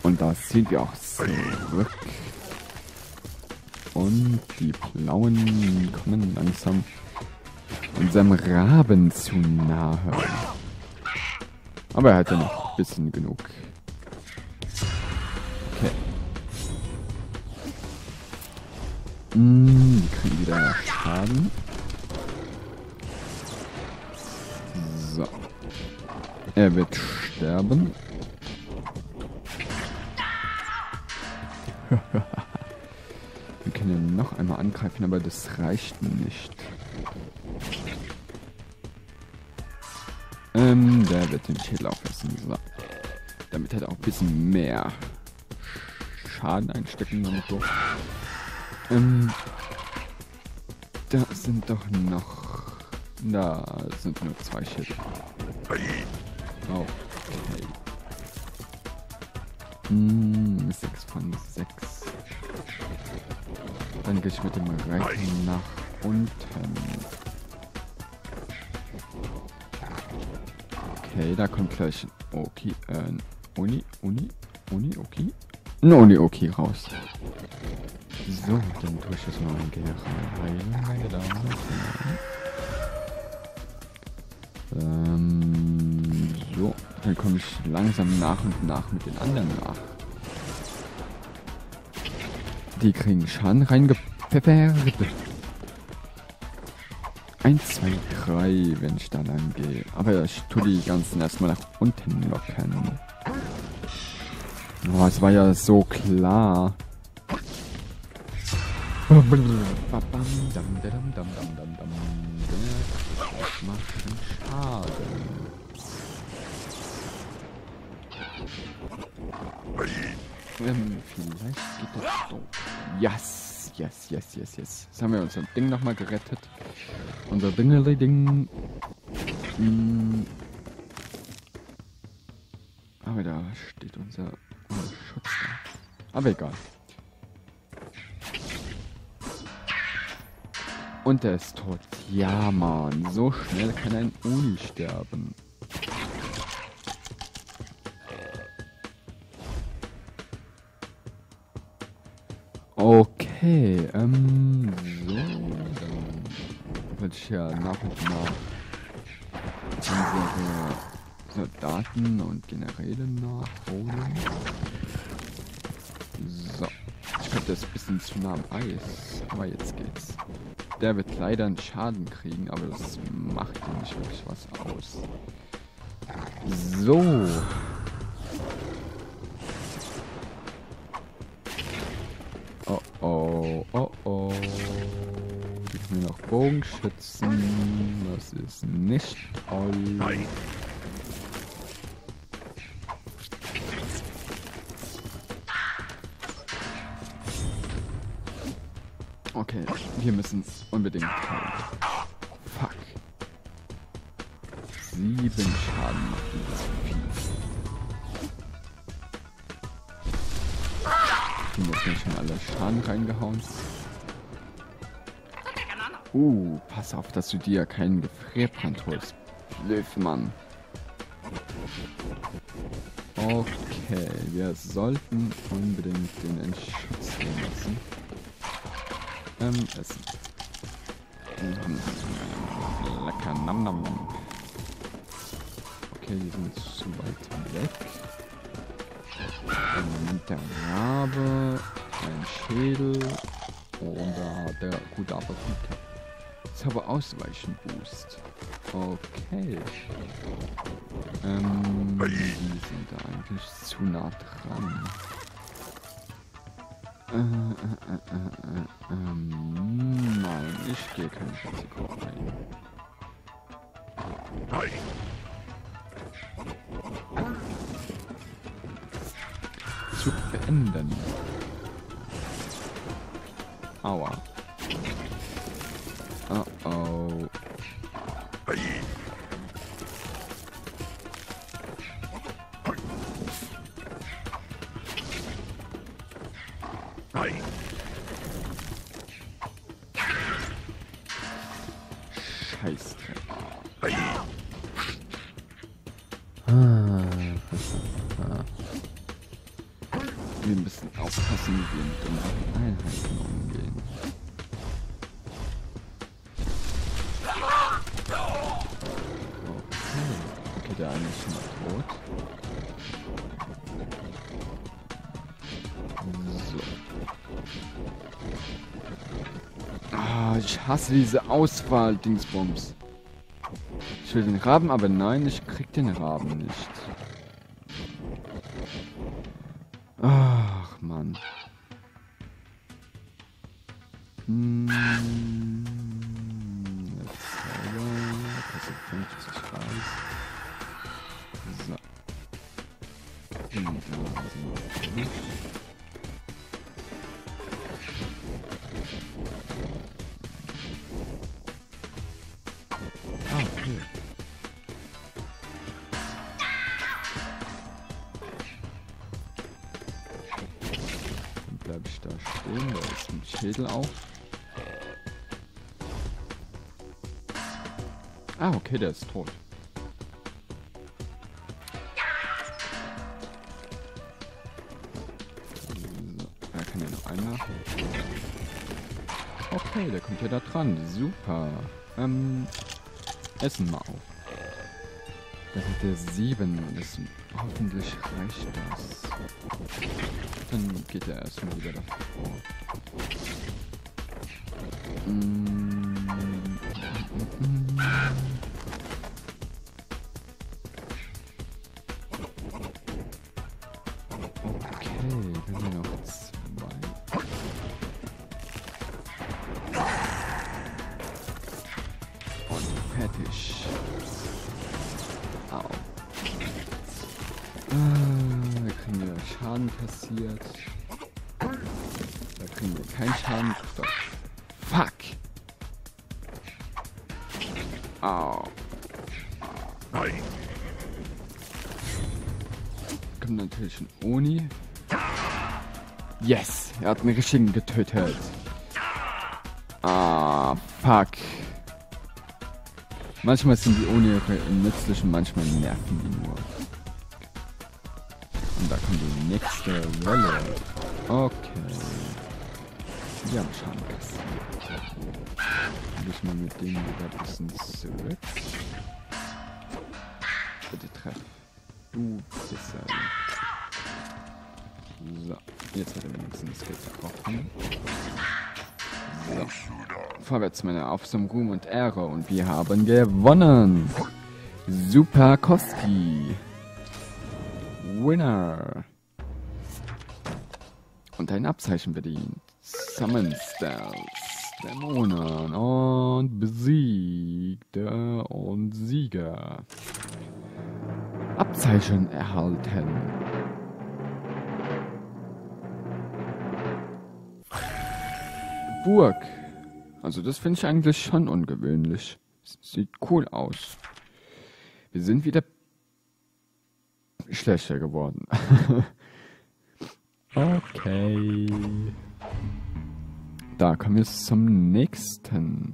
Und da sind wir auch zurück. Und die Blauen kommen langsam unserem Raben zu nahe. Aber er hat ja noch ein bisschen genug. Okay. Die kriegen wieder Schaden. So. Er wird sterben. Wir können ihn noch einmal angreifen, aber das reicht nicht. Der wird den Schädel aufessen. So. Damit hat er auch ein bisschen mehr Schaden einstecken. Damit so. Da sind doch noch... Da sind nur 2 Schädel. Okay. 6 von 6. Dann gehe ich mit dem Reiten nach unten. Okay, da kommt gleich ein Oki, Oni, Oki? Ein Oni-Oki raus. So, dann tue ich das mal in General heilen, meine Damen und Herren. So, dann komme ich langsam nach und nach mit den anderen nach. Die kriegen Schaden reingepfeffert. 1, 2, 3, wenn ich da lang gehe. Aber ich tue die ganzen erstmal nach unten locken. Oh, es war ja so klar. Das macht schon Schaden. Vielleicht geht das so. Yes, yes, yes, yes, yes. Jetzt haben wir unser Ding nochmal gerettet. Unser Dingeli-Ding. Aber da steht unser Schutz da. Aber egal. Und er ist tot. Ja, Mann. So schnell kann ein Oni sterben. Okay, so, dann würde ich ja nach und nach unsere Soldaten und Generäle nachholen. So, ich glaube, das ist ein bisschen zu nah am Eis, aber jetzt geht's. Der wird leider einen Schaden kriegen, aber das macht ihm nicht wirklich was aus. So. Oh oh, oh oh. Die können noch Bogenschützen. Das ist nicht toll. Okay, wir müssen unbedingt teilen. Fuck. 7 Schaden machen das viel. Jetzt sind schon alle Schaden reingehauen. Pass auf, dass du dir keinen Gefrierbrand holst. Löwmann. Okay, wir sollten unbedingt den in Schutz gehen lassen. Essen. Lecker, nam nam nam. Okay, die sind jetzt zu weit weg. Dann nimmt der Rabe ein Schädel und da hat der gute Appetit. Jetzt habe Ausweichen Boost. Okay. Die sind da eigentlich zu nah dran. Nein, ich gehe kein Risiko ein. Zug beenden. Aua. Oh oh. Scheißdreck. wir ein bisschen aufpassen, wie wir mit unseren Einheiten umgehen. Okay, der eine ist schon mal tot. So. Ah, ich hasse diese Auswahl-Dingsbums. Ich will den Raben, aber nein, ich krieg den Raben nicht. Ach, Mann. Jetzt selber. Kostet 50 Reis. So. Ah, okay. Dann bleibe ich da stehen. Da ist ein Schädel auch. Ah, okay, der ist tot. So, da kann ja noch einer. Okay, der kommt ja da dran. Super. Essen mal auf. Da hat der 7. Das, hoffentlich reicht das. Dann geht er erstmal wieder davor. Okay, wir haben noch 2. Und fertig. Au. Da kriegen wir Schaden kassiert. Da kriegen wir keinen Schaden. Doch. Fuck. Au. Kommt natürlich ein Oni. Yes, er hat einen richtigen getötet. Ah, fuck. Manchmal sind die Oni nützlich und manchmal nerven die nur. Und da kommt die nächste Welle. Okay. Wir haben Schaden kassiert. Muss man mit denen wieder ein bisschen zurück. Bitte treff. Du Pisse. So, jetzt hat er wenigstens getroffen. So. Vorwärts, Männer, auf zum Ruhm und Ehre. Und wir haben gewonnen. Super Koski. Winner. Und ein Abzeichen verdient. Summon Spells. Dämonen und Besiegte und Sieger. Abzeichen erhalten. Burg. Also das finde ich eigentlich schon ungewöhnlich. Sieht cool aus. Wir sind wieder schlechter geworden. Okay. Da kommen wir zum nächsten.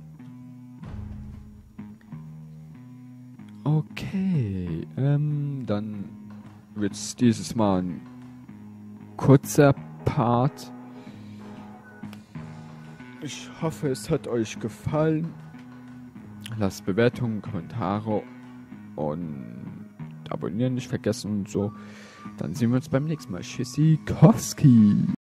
Okay. Dann wird es dieses Mal ein kurzer Part. Ich hoffe, es hat euch gefallen. Lasst Bewertungen, Kommentare und abonnieren nicht vergessen und so. Dann sehen wir uns beim nächsten Mal. Tschüssikowski.